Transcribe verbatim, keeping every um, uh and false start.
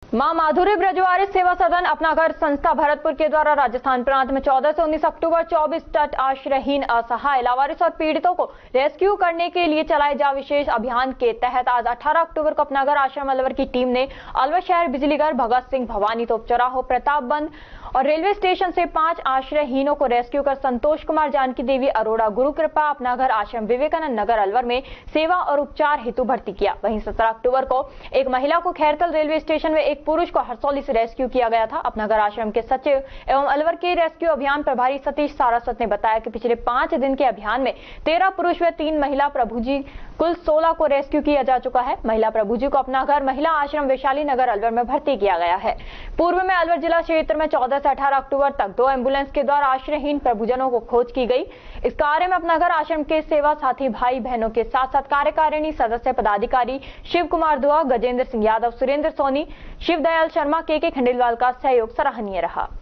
मां माधुरी ब्रजवारी सेवा सदन अपना घर संस्था भरतपुर के द्वारा राजस्थान प्रांत में चौदह से उन्नीस अक्टूबर चौबीस तट आश्रयहीन असहाय लावारिस और पीड़ितों को रेस्क्यू करने के लिए चलाए जा विशेष अभियान के तहत आज अठारह अक्टूबर को अपना घर आश्रम अलवर की टीम ने अलवर शहर बिजलीघर भगत सिंह भवानी तोप चौराहो प्रतापबंद और रेलवे स्टेशन से पांच आश्रयहीनों को रेस्क्यू कर संतोष कुमार जानकी देवी अरोड़ा गुरु कृपा अपना घर आश्रम विवेकानंद नगर अलवर में सेवा और उपचार हेतु भर्ती किया। वहीं सत्रह अक्टूबर को एक महिला को खैरतल रेलवे स्टेशन में एक पुरुष को हरसौली से रेस्क्यू किया गया था। अपना घर आश्रम के सचिव एवं अलवर के रेस्क्यू अभियान प्रभारी सतीश सारस्वत ने बताया कि पिछले पांच दिन के अभियान में तेरह पुरुष व तीन महिला प्रभुजी कुल सोलह को रेस्क्यू किया जा चुका है। महिला प्रभुजी को अपना घर महिला आश्रम वैशाली नगर अलवर में भर्ती किया गया है। पूर्व में अलवर जिला क्षेत्र में चौदह से अठारह अक्टूबर तक दो एम्बुलेंस के द्वारा आश्रयहीन प्रभुजनों को खोज की गई। इस कार्य में अपना घर आश्रम के सेवा साथी भाई बहनों के साथ साथ कार्यकारिणी सदस्य पदाधिकारी शिव कुमार दुआ, गजेंद्र सिंह यादव, सुरेंद्र सोनी, शिव दयाल शर्मा, के के खंडेलवाल का सहयोग सराहनीय रहा।